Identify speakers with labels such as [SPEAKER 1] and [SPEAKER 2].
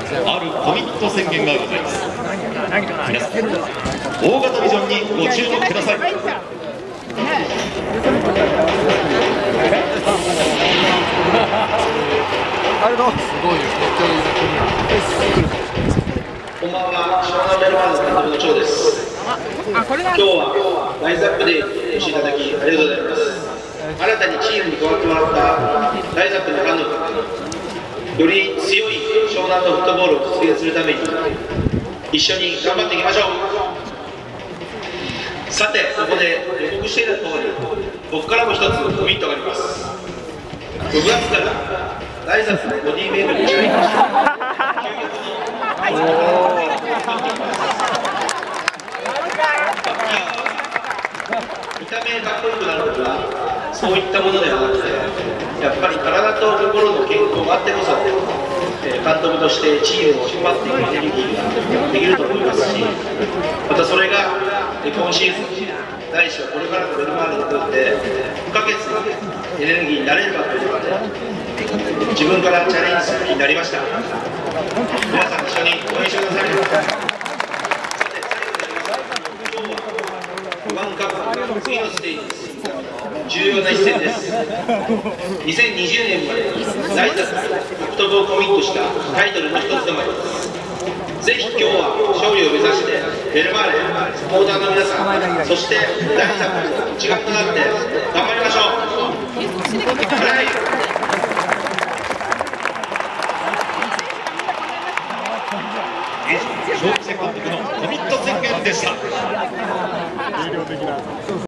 [SPEAKER 1] あるコミット宣言がございます。皆さん、大型ビジョンにご注目ください。
[SPEAKER 2] こんばんは、湘南ベルマーズ監督の長です。今日はライズアップでお越しいただきありがとうございます。新たにチームに加わってもらったライズアップのファンの方により強い湘南のフットボールを実現するために一緒に頑張っていきましょう。さて、ここで予告していた通り、僕からも一つコミットがあります。6月からライズアップのボディメイクに誓いました。見た目かっこよくなるのはそういったものではなくて、やっぱり体と心の健康があってこそ監督としてチームを引っ張っていくエネルギーができると思いますし、またそれが今シーズンないしはこれからのベルマーレにとって不可欠なエネルギーになれるかということで自分からチャレンジする気になりました。皆さん一緒に応援してください。ワンカップ次のステージです。重要な一戦です。2020年までにライズアップ獲得をコミットしたタイトルの一つでもあります。ぜひ今日は勝利を目指してベルマーレサポーターの皆さん、そしてライズアップと一丸となって頑張